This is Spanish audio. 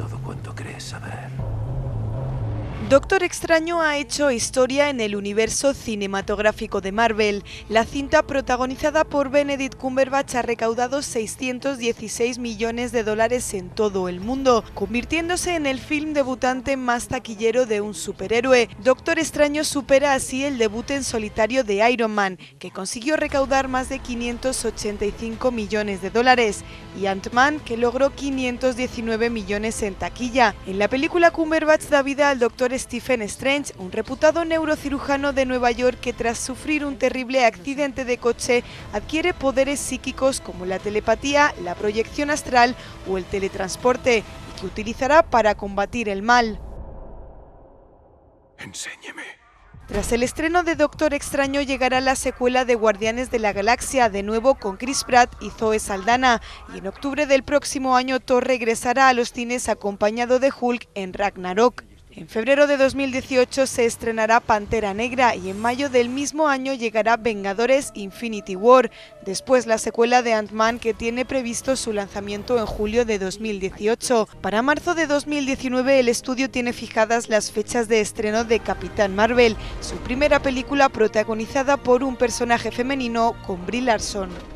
todo cuanto crees saber. Doctor Extraño ha hecho historia en el universo cinematográfico de Marvel. La cinta, protagonizada por Benedict Cumberbatch, ha recaudado 616 millones de dólares en todo el mundo, convirtiéndose en el film debutante más taquillero de un superhéroe. Doctor Extraño supera así el debut en solitario de Iron Man, que consiguió recaudar más de 585 millones de dólares, y Ant-Man, que logró 519 millones en taquilla. En la película, Cumberbatch da vida al Doctor Stephen Strange, un reputado neurocirujano de Nueva York que, tras sufrir un terrible accidente de coche, adquiere poderes psíquicos como la telepatía, la proyección astral o el teletransporte, y que utilizará para combatir el mal. Enséñeme. Tras el estreno de Doctor Extraño llegará la secuela de Guardianes de la Galaxia, de nuevo con Chris Pratt y Zoe Saldana, y en octubre del próximo año Thor regresará a los cines acompañado de Hulk en Ragnarok. En febrero de 2018 se estrenará Pantera Negra y en mayo del mismo año llegará Vengadores Infinity War, después la secuela de Ant-Man, que tiene previsto su lanzamiento en julio de 2018. Para marzo de 2019 el estudio tiene fijadas las fechas de estreno de Capitán Marvel, su primera película protagonizada por un personaje femenino con Brie Larson.